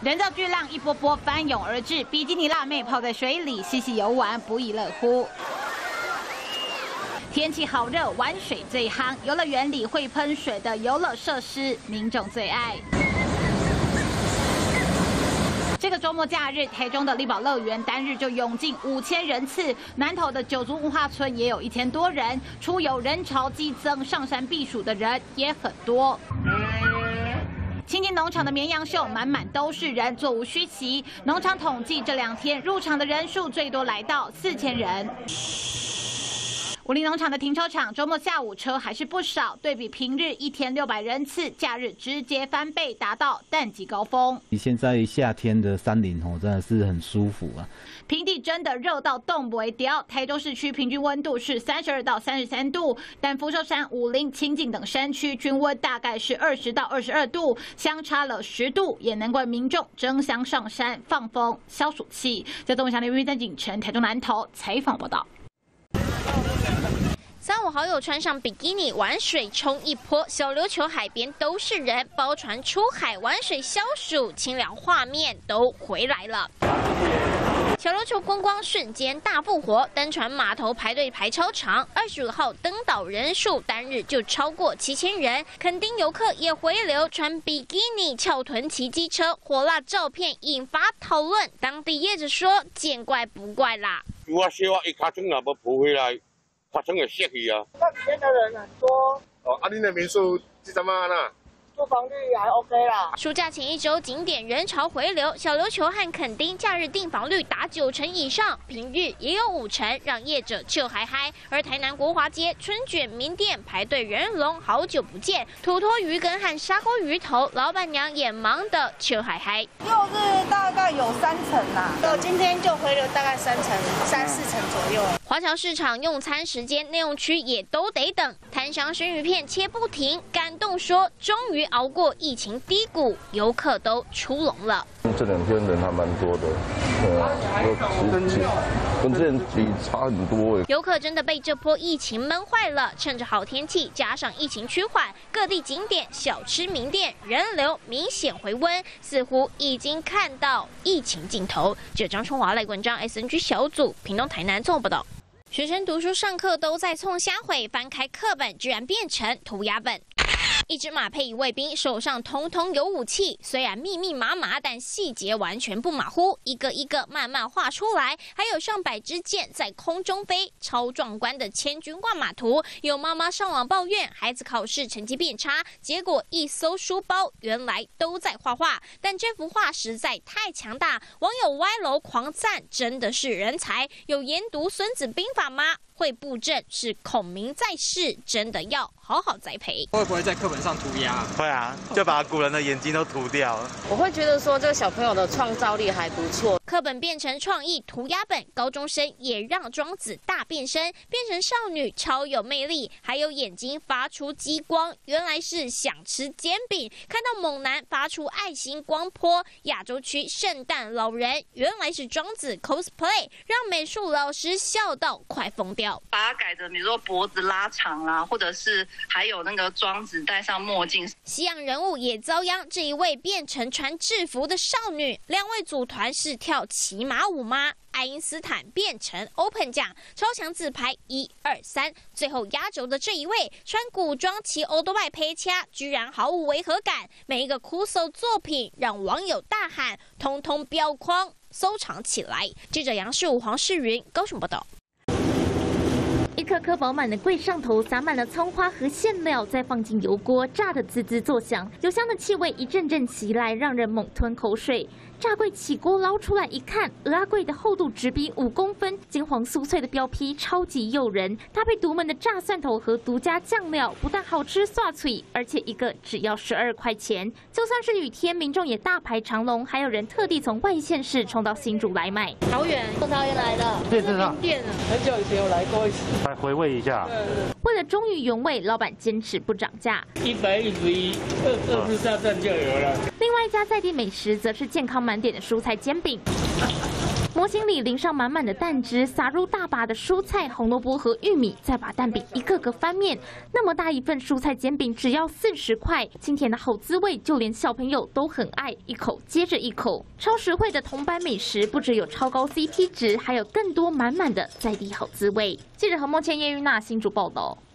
人造巨浪一波波翻涌而至，比基尼辣妹泡在水里嬉戏游玩，不亦乐乎。天气好热，玩水最夯，游乐园里会喷水的游乐设施，民众最爱。 这个周末假日，台中的力宝乐园单日就涌进5000人次，南投的九族文化村也有1000多人，出游人潮激增，上山避暑的人也很多。清境农场的绵羊秀满满都是人，座无虚席。农场统计这2天入场的人数最多来到4000人。 武林农场的停车场周末下午车还是不少，对比平日1天600人次，假日直接翻倍，达到淡季高峰。 现在夏天的山林真的是很舒服啊。 平地真的热到冻不会掉，台中市区平均温度是32到33度，但福寿山、武陵、清境等山区均温大概是20到22度，相差了10度，也难怪民众争相上山放风消暑气。在东山的云在锦城、台中南投采访报道。 3、5好友穿上比基尼玩水冲一波，小琉球海边都是人，包船出海玩水消暑，清凉画面都回来了。小琉球观光瞬间大复活，登船码头排队排超长，25号登岛人数单日就超过7000人，垦丁游客也回流，穿比基尼翘臀骑机车，火辣照片引发讨论。当地业者说，见怪不怪啦。 我小一卡船也要浮回来。 发生的泄气啊！ 那里面的人很多哦，你的民宿是怎么呢？ 住房率还 OK 啦。 暑假前1周景点人潮回流，小琉球和垦丁假日订房率达90%以上，平日也有50%，让业者就还嗨。而台南国华街春卷名店排队人龙，好久不见，土托鱼羹和砂锅鱼头，老板娘也忙得就还嗨。 又是大概有3成啦，到今天就回流大概3成、3、4成左右。 华侨市场用餐时间，内用区也都得等。摊商生鱼片切不停，感动说终于熬过疫情低谷，游客都出笼了。 这2天人还蛮多的，跟之前比差很多哎。 游客真的被这波疫情闷坏了，趁着好天气，加上疫情趋缓，各地景点、小吃名店人流明显回温，似乎已经看到疫情尽头。记者张春华、赖文章 SNG 小组屏东台南综合报道。 学生读书上课都在冲瞎毁，翻开课本居然变成涂鸦本。一只马配1卫兵，手上统统有武器，虽然密密麻麻，但细节完全不马虎，一个一个慢慢画出来。还有上百支箭在空中飞，超壮观的千军万马图。有妈妈上网抱怨孩子考试成绩变差，结果一搜书包，原来都在画画。但这幅画实在太强大，网友歪楼狂赞，真的是人才。有研读《孙子兵法》吗？ 会布阵是孔明在世，真的要好好栽培。 会不会在课本上涂鸦？ 会啊，就把古人的眼睛都涂掉了。 我会觉得说这个小朋友的创造力还不错。 课本变成创意涂鸦本，高中生也让庄子大变身，变成少女，超有魅力。还有眼睛发出激光，原来是想吃煎饼。看到猛男发出爱心光波，亚洲区圣诞老人原来是庄子 cosplay， 让美术老师笑到快疯掉。 把它改成，比如说脖子拉长啦，或者是还有那个庄子戴上墨镜。 西洋人物也遭殃，这一位变成穿制服的少女，2位组团是跳骑马舞吗？爱因斯坦变成 Open 奖，超强自拍1、2、3，最后压轴的这一位穿古装骑欧多拜配掐，居然毫无违和感。每一个酷搜作品让网友大喊，通通标框收藏起来。记者杨世武、黄世云高雄报道。 一颗颗饱满的柜上头撒满了葱花和馅料，再放进油锅，炸得滋滋作响，油香的气味一阵阵袭来，让人猛吞口水。炸柜起锅捞出来一看，蚵仔粿的厚度直逼5公分，金黄酥脆的表皮超级诱人，搭配独门的炸蒜头和独家酱料，不但好吃刷脆，而且一个只要12块钱。就算是雨天，民众也大排长龙，还有人特地从外县市冲到新竹来买。 桃园，从桃园来的， 对，真的。 店了， 很久以前有来过一次， 来回味一下。 为了忠于原味，老板坚持不涨价。 111、23站就有了。 另外外一家在地美食则是健康满点的蔬菜煎饼。模型里淋上满满的蛋汁，撒入大把的蔬菜、红萝卜和玉米，再把蛋饼一个个翻面。那么大一份蔬菜煎饼只要40块，清甜的好滋味，就连小朋友都很爱，一口接着一口。超实惠的铜板美食，不只有超高 CP 值，还有更多满满的在地好滋味。记者何梦倩、叶玉娜新竹报道。